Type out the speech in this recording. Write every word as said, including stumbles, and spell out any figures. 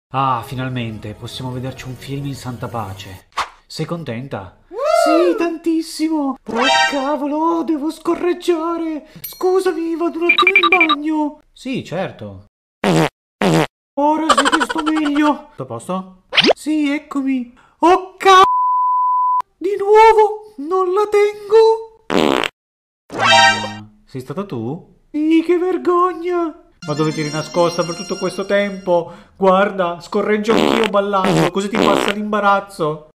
Ah, finalmente possiamo vederci un film in santa pace. Sei contenta? Sì, tantissimo! Oh cavolo, devo scorreggiare! Scusami, vado un attimo in bagno! Sì, certo. Ora sì che sto meglio! Tutto a posto? Sì, eccomi! Oh cavolo! Di nuovo! Non la tengo! Ah, sei stata tu? Sì, che vergogna! Ma dove ti eri nascosta per tutto questo tempo? Guarda, scorreggio anch'io ballando, così ti passa l'imbarazzo.